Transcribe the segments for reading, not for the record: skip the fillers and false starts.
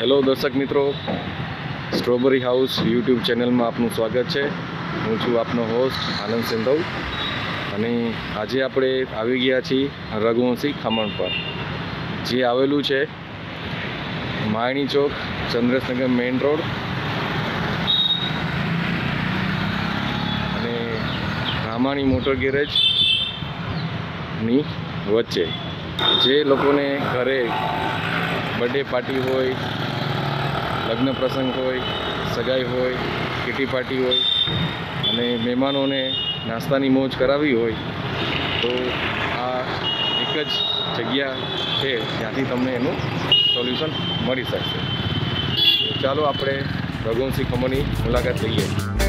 Hello દર્શક મિત્રો, strawberry house YouTube ચેનલમાં આપનું સ્વાગત છે। હું છું આપનો હોસ્ટ આનંદ સિંધવ અને આજે આપણે આવી ગયા છીએ રઘુવંશી ખમણ પર, જે આવેલું છે માયણી ચોક, ચંદ્રસનગર મેઇન રોડ અને રામાણી મોટર ગેરેજની વચ્ચે। જે લોકોને ઘરે બર્થડે પાર્ટી હોય, લગ્ન પ્રસંગ હોય, સગાઈ હોય, કિટી પાર્ટી હોય અને મહેમાનોને નાસ્તાની મોજ કરાવી હોય તો આ એક જ જગ્યા છે જ્યાંથી તમને એનું સોલ્યુશન મળી શકશે। તો ચાલો આપણે રઘુવંશી ખમણની મુલાકાત લઈએ।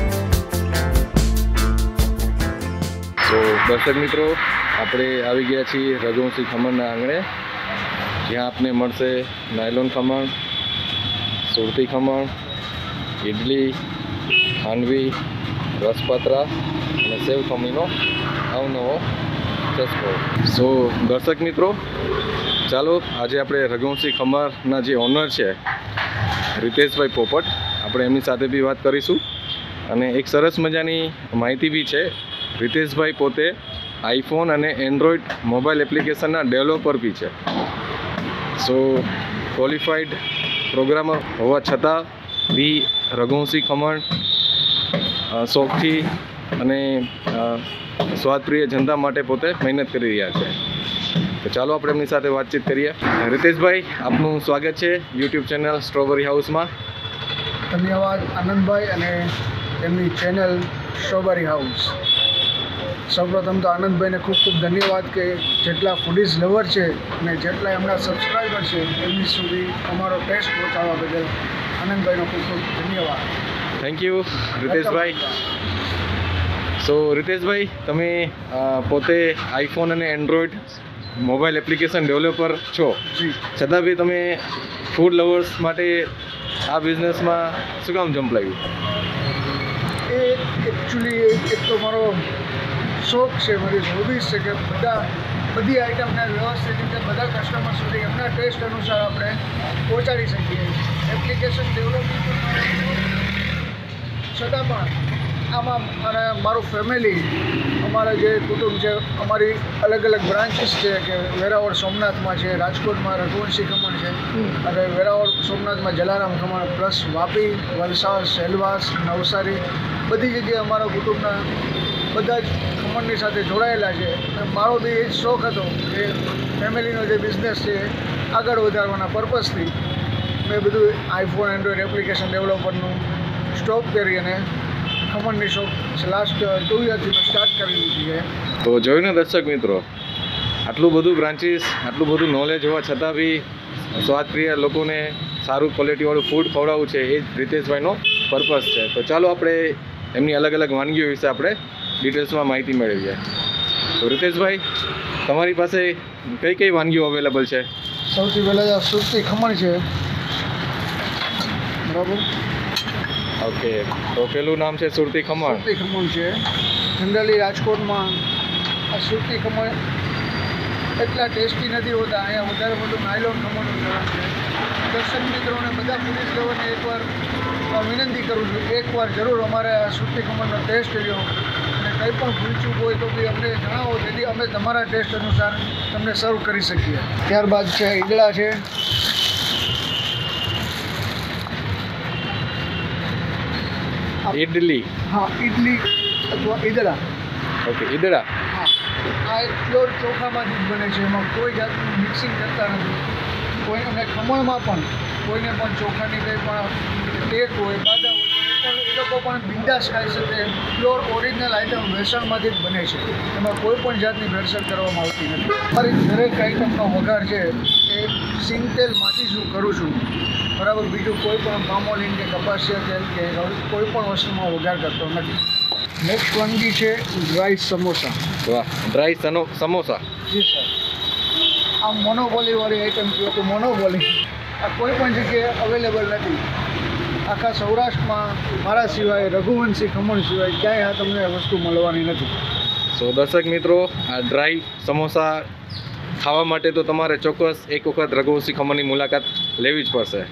તો દર્શક મિત્રો, આપણે આવી ગયા છીએ રઘુવંશી ખમણના આંગણે, જ્યાં આપને મળશે નાયલોન ખમણ, સુરતી ખમણ, ઇડલી, ખાંડવી, રસપાત્રા અને સેવ ખમણીનો અવનવો ચસ્કો। સો દર્શક મિત્રો, ચાલો આજે આપણે રઘુવંશી ખમણના જે ઓનર છે રિતેશભાઈ પોપટ, આપણે એમની સાથે બી વાત કરીશું અને એક સરસ મજાની માહિતી બી છે। રિતેશભાઈ પોતે આઈફોન અને એન્ડ્રોઈડ મોબાઈલ એપ્લિકેશનના ડેવલપર બી છે। સો ક્વોલિફાઈડ પ્રોગ્રામર હોવા છતાં બી રઘુવંશી ખમણ શોખથી અને સ્વાદપ્રિય જનતા માટે પોતે મહેનત કરી રહ્યા છે। તો ચાલો આપણે એમની સાથે વાતચીત કરીએ। રિતેશભાઈ, આપનું સ્વાગત છે યુટ્યુબ ચેનલ સ્ટ્રોબેરી હાઉસમાં। ધન્યવાદ આનંદભાઈ અને એમની ચેનલ સ્ટ્રોબેરી હાઉસ। સૌપ્રથમ તો આનંદભાઈને ખૂબ ખૂબ ધન્યવાદ કે જેટલા ફૂડીઝ લવર છે અને જેટલા એમના સબસ્ક્રાઈબર છે એમની સુધી અમારો ટેસ્ટ પહોંચાડવા બદલ આનંદભાઈનો ખૂબ ખૂબ ધન્યવાદ। Thank you રિતેશભાઈ। સો રિતેશભાઈ, તમે પોતે આઈફોન અને એન્ડ્રોઈડ મોબાઈલ એપ્લિકેશન ડેવલપર છો, છતાં બી તમે ફૂડ લવર્સ માટે આ બિઝનેસમાં શું કામ જમ્પ લાવ્યું? એ એકચ્યુઅલી એક તો મારો શોખ છે, મારી હોબીઝ છે કે બધી આઈટમને વ્યવસ્થિત રીતે બધા કસ્ટમર સુધી એમના ટેસ્ટ અનુસાર આપણે પહોંચાડી શકીએ। એપ્લિકેશન ડેવલપમેન્ટ છતાં પણ આમાં અને મારું ફેમિલી, અમારા જે કુટુંબ છે, અમારી અલગ અલગ બ્રાન્ચીસ છે કે વેરાવળ સોમનાથમાં છે, રાજકોટમાં રઘુવંશી ખમણ છે અને વેરાવળ સોમનાથમાં જલારામ ખમણ, પ્લસ વાપી, વલસાડ, સેલવાસ, નવસારી, બધી જગ્યાએ અમારા કુટુંબના બધા જ ખમણની સાથે જોડાયેલા છે। અને મારો બી એ જ શોખ હતો કે ફેમિલીનો જે બિઝનેસ છે આગળ વધારવાના પર્પઝથી મેં બધું આઈફોન એન્ડ્રોઈડ એપ્લિકેશન ડેવલપરનું સ્ટોપ કરી અને ખમણની શોપ લાસ્ટ 2 યરથી મેં સ્ટાર્ટ કરી દીધી છે। તો જોયું ને દર્શક મિત્રો, આટલું બધું બ્રાન્ચીસ, આટલું બધું નોલેજ હોવા છતાં બી સ્વાદપ્રિય લોકોને સારું ક્વોલિટીવાળું ફૂડ ખવડાવવું છે એ જ રિતેશભાઈનો પર્પઝ છે। તો ચાલો આપણે એમની અલગ અલગ વાનગીઓ વિશે આપણે ડિટેલ્સમાં માહિતી મેળવીએ। તો રિતેશભાઈ, તમારી પાસે કઈ કઈ વાનગીઓ અવેલેબલ છે? સૌથી પહેલાં આ સુરતી ખમણ છે, બરાબર? ઓકે, તો પેલું નામ છે સુરતી ખમણ। સુરતી ખમણ છે। જનરલી રાજકોટમાં આ સુરતી ખમણ એટલા ટેસ્ટી નથી હોતા, અહીંયા વધારે બધું નાયલોન ખમણનું ચલણ છે। દર્શક મિત્રોને બધા પોલીસ લેવલને એકવાર વિનંતી કરું છું, એકવાર જરૂર અમારે આ સુરતી ખમણનો ટેસ્ટ લ્યો અને કંઈ પણ ભૂલચૂક હોય તો બી અમને જણાવો, તેથી અમે તમારા ટેસ્ટ અનુસાર તમને સર્વ કરી શકીએ। ત્યારબાદ છે ઈદડા છે, ઇડલી। હા, ઇડલી અથવા ઈદડા। ઓકે, ઈદડા। હા, આ એક પ્યોર ચોખામાંથી જ બને છે, એમાં કોઈ જાતનું મિક્સિંગ કરતા નથી કોઈ, અને ખમણમાં પણ કોઈને પણ ચોખાની કંઈ પણ ટેક હોય, બાદા હોય તો એ લોકો પણ બિંદાસ ખાઈ શકે। પ્યોર ઓરિજિનલ આઈટમ વેસણમાંથી જ બને છે, એમાં કોઈ પણ જાતની ભેળસેળ કરવામાં આવતી નથી। મારી દરેક આઈટમનો વઘાર છે એ સિંગ તેલમાંથી જ હું કરું છું, બરાબર? બીજું કોઈ પણ પામોલીન કે કપાસિયા તેલ કે કોઈ પણ વસ્તુમાં વઘાર કરતો નથી। નેક્સ્ટ વાનગી છે ડ્રાય સમોસા। વાહ, ડ્રાય સમોસા। જી સર, આ મોનોપોલીવાળી આઈટમ કહો તો મોનોપોલી, આ કોઈ પણ જગ્યાએ અવેલેબલ નથી આખા સૌરાષ્ટ્રમાં, મારા સિવાય, રઘુવંશી ખમણ સિવાય ક્યાંય આ તમને વસ્તુ મળવાની નથી। સો દર્શક મિત્રો, આ ડ્રાય સમોસા ખાવા માટે તો તમારે ચોક્કસ એક વખત રઘુવંશી ખમણની મુલાકાત લેવી જ પડશે।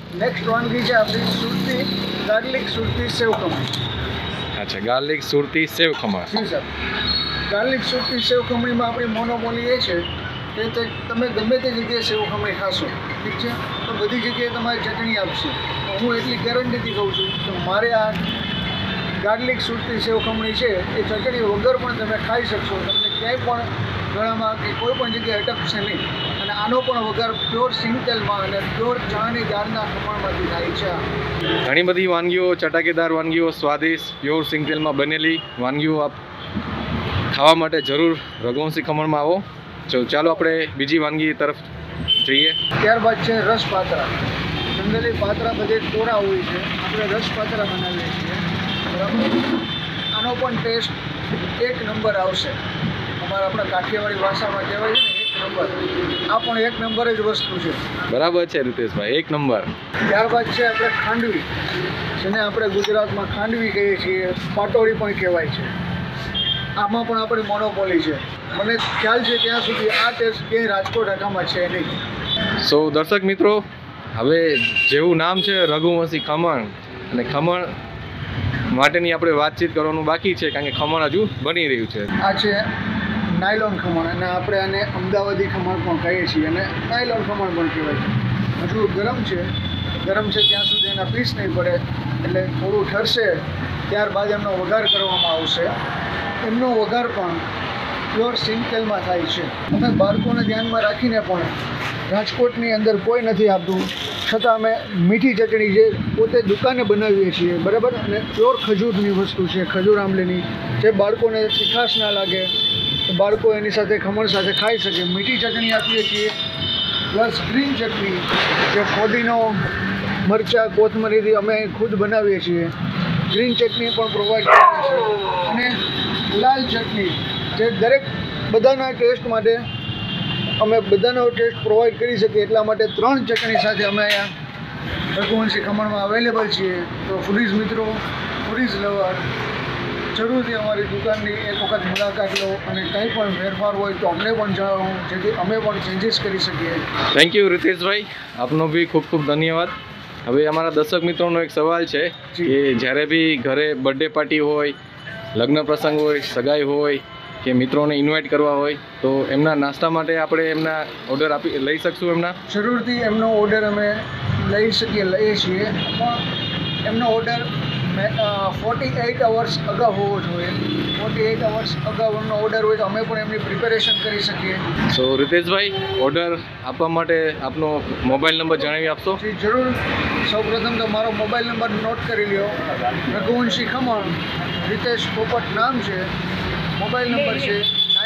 નેક્સ્ટ વાનગી છે આપણી સુરતી ગાર્લિક સુરતી સેવ ખમણ. અચ્છા, ગાર્લિક સુરતી સેવ ખમણ. જી સર, ગાર્લિક સુરતી સેવ ખમણીમાં આપણી મોનોપોલી એ છે કે તમે ગમે તે જગ્યાએ સેવ ખમણી ખાશો, ઠીક છે, તો બધી જગ્યાએ તમારે ચટણી આપશે. હું એટલી ગેરંટીથી કહું છું કે મારે આ ગાર્લિક સુરતી સેવ ખમણી છે એ ચટણી વગર પણ તમે ખાઈ શકશો. તમને ક્યાંય પણ ગળામાં કે કોઈ પણ જગ્યાએ અટકશે નહીં. અને આનો પણ વઘાર પ્યોર સિંગ તેલમાં અને પ્યોર ચણાની દાળના ખમણમાંથી થાય છે. ઘણી બધી વાનગીઓ, ચટાકેદાર વાનગીઓ, સ્વાદિષ્ટ પ્યોર સિંગ તેલમાં બનેલી વાનગીઓ આપ ખાવા માટે જરૂર રઘુવંશી ખમણમાં આવો. ચાલો આપણે બીજી વાનગી તરફ જઈએ. ત્યારબાદ છે રસ પાતરા. જનરલી પાતરા બધે કોરા હોય છે, આપણે રસ પાતરા બનાવીએ છીએ, બરાબર. આનો પણ ટેસ્ટ એક નંબર આવશે. આપણા કાઠિયાવાડી ભાષામાં કહેવાય છે ને, એક નંબર. આ પણ એક નંબર જ વસ્તુ છે. બરાબર છે રીતેશભાઈ, એક નંબર. ત્યારબાદ છે આપણે ખાંડવી, જેને આપણે ગુજરાતમાં ખાંડવી કહીએ છીએ, પાટોળી પણ કહેવાય છે. આમાં પણ આપણી મોનોપોલી છે. મને ખ્યાલ છે ત્યાં સુધી આ ટેસ્ટ ક્યાંય રાજકોટ હકામાં છે નહીં. સો દર્શક મિત્રો, હવે જેવું નામ છે રઘુવંશી ખમણ, અને ખમણ માટેની આપણે વાતચીત કરવાનું બાકી છે, કારણ કે ખમણ હજુ બની રહ્યું છે. આ છે નાયલોન ખમણ, અને આપણે આને અમદાવાદી ખમણ પણ કહીએ છીએ, અને નાયલોન ખમણ પણ કહેવાય છે. હજુ ગરમ છે ત્યાં સુધી એના પીસ નહીં પડે, એટલે થોડું ઠરશે ત્યારબાદ એમનો વઘાર કરવામાં આવશે. એમનો વઘાર પણ પ્યોર સિંગ તેલમાં થાય છે. અમે બાળકોને ધ્યાનમાં રાખીને પણ રાજકોટની અંદર કોઈ નથી આપતું, છતાં અમે મીઠી ચટણી જે પોતે દુકાને બનાવીએ છીએ, બરાબર, અને પ્યોર ખજૂરની વસ્તુ છે, ખજૂર આંબલીની, જે બાળકોને તીખાશ ના લાગે, બાળકો એની સાથે ખમણ સાથે ખાઈ શકે. મીઠી ચટણી આપીએ છીએ, પ્લસ ગ્રીન ચટણી જે ફોદીનો, મરચાં, કોથમરીથી અમે ખુદ બનાવીએ છીએ. ગ્રીન ચટણી પણ પ્રોવાઈડ કરીએ છીએ, અને લાલ ચટણી જે દરેક બધાના ટેસ્ટ માટે અમે બધાનો ટેસ્ટ પ્રોવાઈડ કરી શકીએ, એટલા માટે 3 ચટણી સાથે અમે અહીંયા રઘુવંશી ખમણમાં અવેલેબલ છીએ. તો ફૂડીઝ મિત્રો, ફૂડીઝ લવર, જરૂરથી અમારી દુકાનની એક વખત મુલાકાત લો, અને કંઈ પણ ફેરફાર હોય તો અમને પણ જણાવો, જેથી અમે પણ ચેન્જીસ કરી શકીએ. થેન્ક યુ રીતેશભાઈ, આપનો બી ખૂબ ખૂબ ધન્યવાદ. હવે અમારા દર્શક મિત્રોનો એક સવાલ છે કે જ્યારે બી ઘરે બર્થડે પાર્ટી હોય, લગ્ન પ્રસંગ હોય, સગાઈ હોય કે મિત્રોને ઇન્વાઇટ કરવા હોય, તો એમના નાસ્તા માટે આપણે એમના ઓર્ડર લઈ શકશું એમના? જરૂરથી એમનો ઓર્ડર અમે લઈએ છીએ, પણ એમનો ઓર્ડર 48 અવર્સ અગાઉ હોવો જોઈએ. 48 અવર્સ અગાઉ એમનો ઓર્ડર હોય તો અમે પણ એમની પ્રિપેરેશન કરી શકીએ. સો રીતેશભાઈ, ઓર્ડર આપવા માટે આપનો મોબાઈલ નંબર જણાવી આપશો? જી જરૂર. સૌપ્રથમ તો મારો મોબાઈલ નંબર નોટ કરી લ્યો. રઘુવંશી ખમણ, રીતેશ પોપટ નામ છે. મોબાઈલ નંબર છે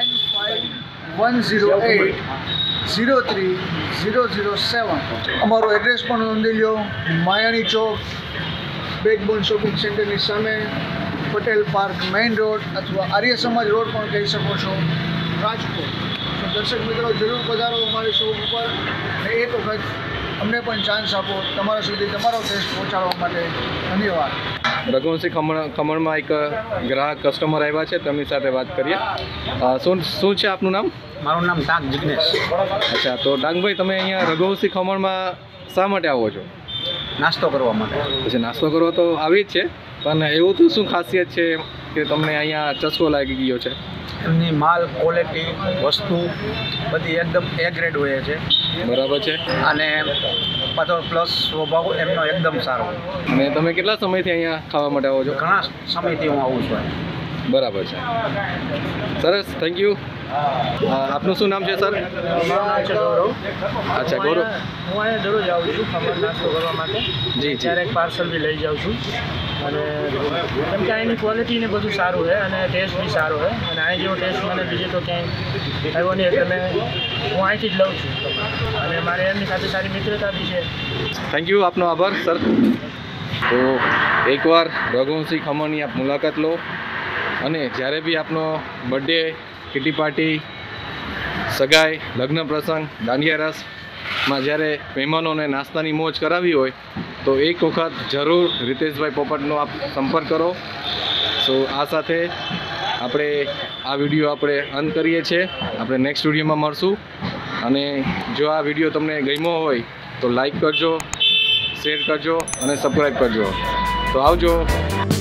9510803007. અમારો એડ્રેસ પણ નોંધી લ્યો. માયાણી ચોક, બેકબોન શોપિંગ સેન્ટરની સામે, પટેલ પાર્ક મેઇન રોડ, અથવા આર્ય સમાજ રોડ પણ કહી શકો છો, રાજકોટ. તો દર્શક મિત્રો, જરૂર પધારો અમારી શોપ ઉપર, અને એક વખત અમને પણ ચાન્સ આપો તમારા સુધી તમારો ટેસ્ટ પહોંચાડવા માટે. ધન્યવાદ. રઘુવંશી ખમણમાં એક ગ્રાહક કસ્ટમર આવ્યા છે, તેમની સાથે વાત કરીએ. શું છે આપનું નામ? મારું નામ ડાંગ જિગ્નેશ. અચ્છા, તો ડાંગભાઈ, તમે અહીંયા રઘુવંશી ખમણમાં શા માટે આવો છો? નાસ્તો કરવા માટે. પછી નાસ્તો કરવા તો આવી જ છે, પણ એવું તો શું ખાસિયત છે કે તમને અહીંયા ચસ્કો લાગી ગયો છે? એમની માલ ક્વોલિટી, વસ્તુ બધી એકદમ એ ગ્રેડ હોય છે. બરાબર છે. અને પાછો પ્લસ સ્વભાવ એમનો એકદમ સારો. અને તમે કેટલા સમયથી અહીંયા ખાવા માટે આવો છો? ઘણા સમયથી હું આવું છું. બરાબર છે, સરસ, થેન્ક યુ. આપનું શું નામ છે સર? અચ્છા, ગૌરવ. હું અહીંયા દરરોજ આવું છું ખમણ નાસ્તો કરવા માટે. જી. ક્યારેક પાર્સલ બી લઈ જાઉં છું, અને કેમ કે અહીંની ક્વોલિટી ને બધું સારું છે, અને ટેસ્ટ બી સારો છે, અને અહીં જેવો ટેસ્ટ મને બીજે તો ક્યાંય આવ્યો નહીં, એટલે હું અહીંથી જ લઉં છું, અને મારે એમની સાથે સારી મિત્રતા બી છે. થેન્ક યુ, આપનો આભાર સર. તો એકવાર રઘુવંશી ખમણની આપ મુલાકાત લો, અને જ્યારે બી આપનો બર્થડે, કિટી પાર્ટી, સગાઈ, લગ્ન પ્રસંગ, દાંડિયા રસમાં જ્યારે મહેમાનોને નાસ્તાની મોજ કરાવી હોય, તો એક વખત જરૂર રીતેશભાઈ પોપટનો આપ સંપર્ક કરો. સો આ સાથે આપણે આ વિડીયો આપણે અંત કરીએ છીએ. આપણે નેક્સ્ટ વિડીયોમાં મળશું, અને જો આ વિડીયો તમને ગમ્યો હોય તો લાઈક કરજો, શેર કરજો અને સબસ્ક્રાઈબ કરજો. તો આવજો.